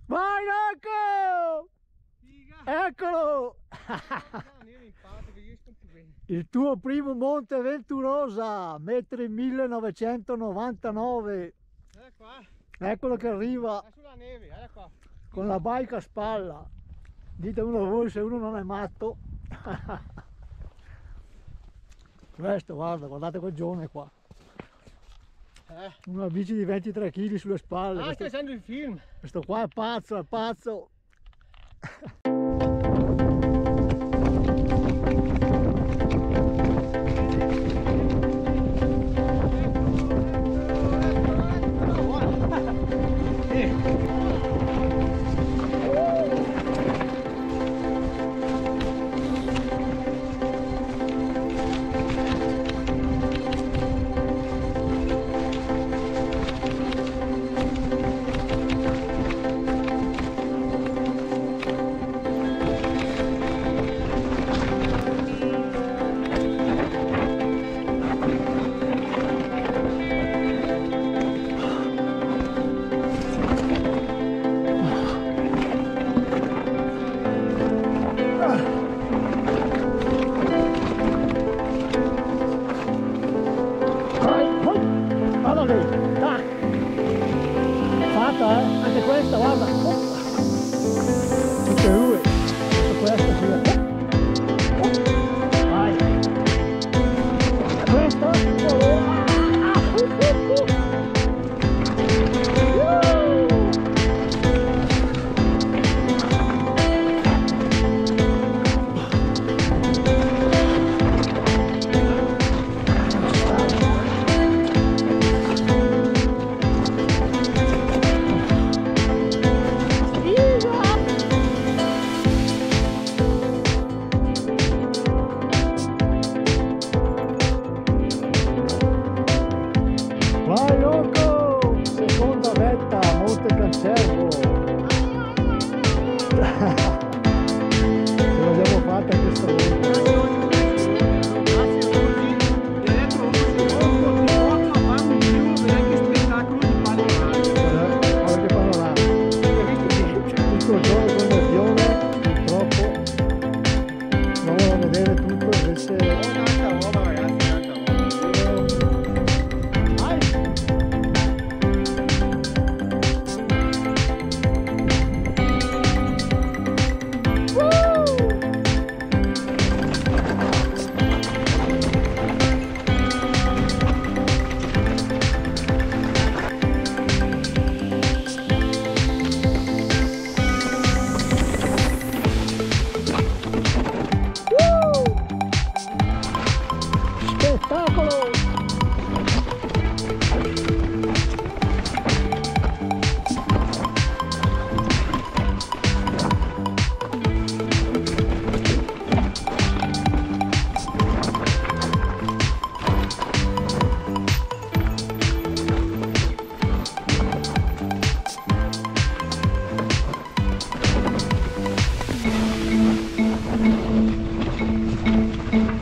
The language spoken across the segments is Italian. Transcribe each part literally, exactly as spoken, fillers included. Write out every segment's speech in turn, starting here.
Vai Rocco! Eccolo! Il tuo primo Monte Venturosa, metri millenovecentonovantanove. Eccolo che arriva sulla neve, guarda qua. Con la bike a spalla. Dite uno voi se uno non è matto. Questo, guarda, guardate quel giovane qua. Eh. Una bici di ventitré chili sulle spalle. Ah, questo, stai facendo il film. Questo qua è pazzo, è pazzo. Fatta, eh? Anche questa, guarda. Tutte e due. Questa qui. Vai. Questa. Vai Rocco! Seconda vetta, Monte Cancervo! Ce l'abbiamo fatta questa volta! Guarda che panorama! Tutto il giorno con il pione, purtroppo non voglio vedere tutto, invece... Spettacolo!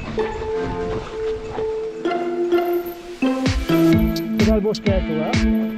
Fino al boschetto, eh?